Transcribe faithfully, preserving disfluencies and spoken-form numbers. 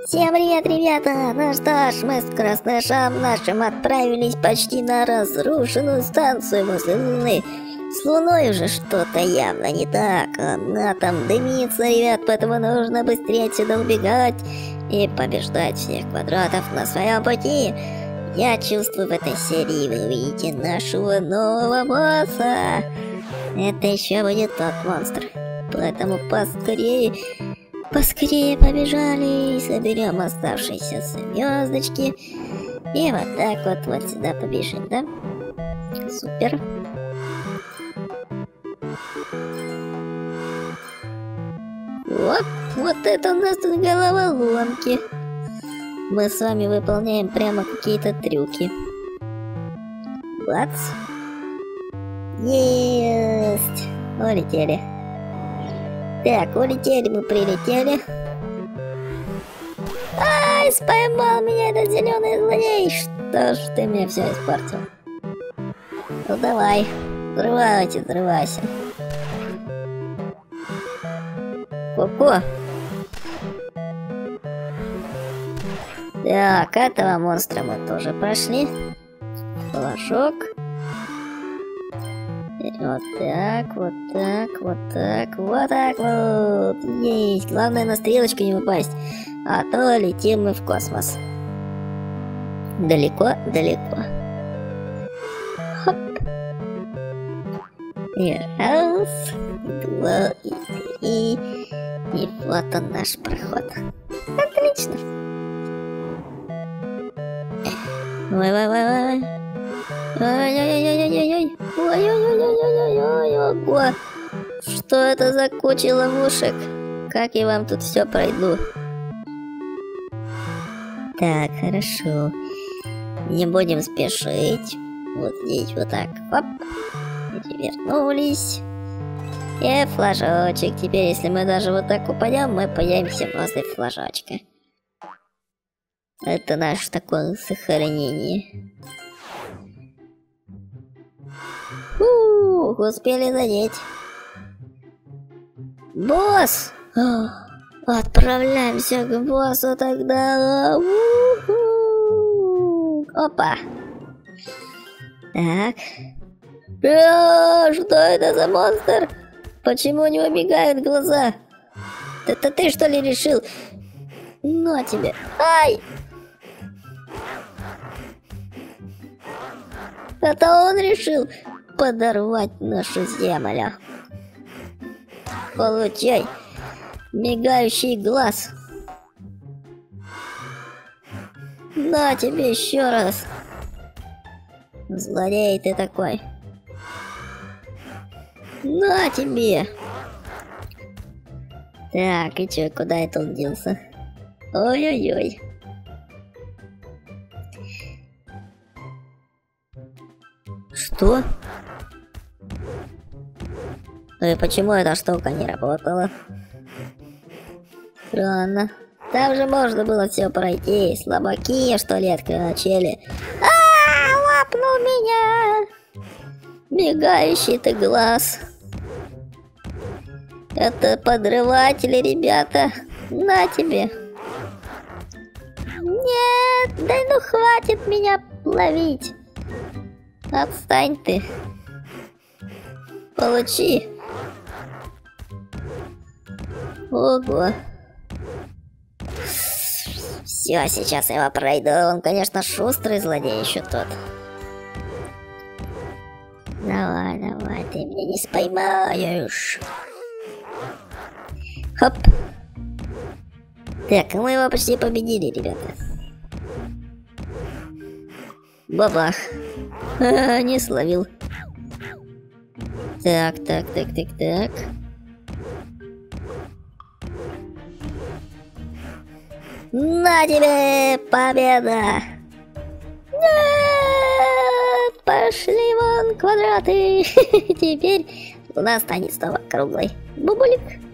Всем привет, ребята! Ну что ж, мы с Краснышом нашим отправились почти на разрушенную станцию возле Луны. С Луной уже что-то явно не так. Она там дымится, ребят, поэтому нужно быстрее отсюда убегать и побеждать всех квадратов на своем пути. Я чувствую, в этой серии вы увидите нашего нового босса. Это еще будет тот монстр. Поэтому поскорее... Поскорее побежали, соберем оставшиеся звездочки. И вот так вот, вот сюда побежим, да? Супер. Вот, вот это у нас тут головоломки. Мы с вами выполняем прямо какие-то трюки. Бац. Есть. Улетели. Так, улетели мы, прилетели. Ай, поймал меня этот зеленый злодей. Что ж ты мне все испортил? Ну давай, взрывайся, взрывайся. Ку-ку. Так, этого монстра мы тоже прошли. Флажок. Вот так, вот так, вот так, вот так вот. Есть. Главное на стрелочку не попасть, а то летим мы в космос. Далеко, далеко. Хоп. И раз, и два, и три. И вот он наш проход. Отлично. Ой-ой-ой-ой. Ой-ой-ой-ой-ой-ой. Ой-ой-ой-ой-ой-ой-ой. Что это за куча ловушек? Как я вам тут все пройду? Так, хорошо. Не будем спешить. Вот здесь вот так. Оп. Перевернулись. И флажочек. Теперь, если мы даже вот так упадем, мы появимся возле флажочка. Это наше такое сохранение. Ух, успели задеть. Босс! Отправляемся к боссу тогда. У-ху. Опа. Так. А, что это за монстр? Почему у него мигают глаза? Это ты что ли решил? Ну тебе. Ай! Это он решил подорвать нашу землю. Получай, мигающий глаз. На тебе еще раз. Злодей ты такой. На тебе. Так, и че, куда это он делся? Ой-ой-ой. Что? Ну и почему эта штука не работала? Странно. Там же можно было все пройти. Слабаки, что ли, открыли. А-а-а, лапнул меня! Мигающий ты глаз. Это подрыватели, ребята. На тебе. Нет, да ну хватит меня ловить. Отстань ты. Получи. Ого. Все, сейчас я его пройду. Он, конечно, шустрый злодей еще тот. Давай, давай, ты меня не споймаешь. Хоп. Так, мы его почти победили, ребята. Бабах. А, не словил. Так, так, так, так, так. На тебе победа! Нет! Пошли вон квадраты! Теперь Луна станет снова круглой. Бубулик.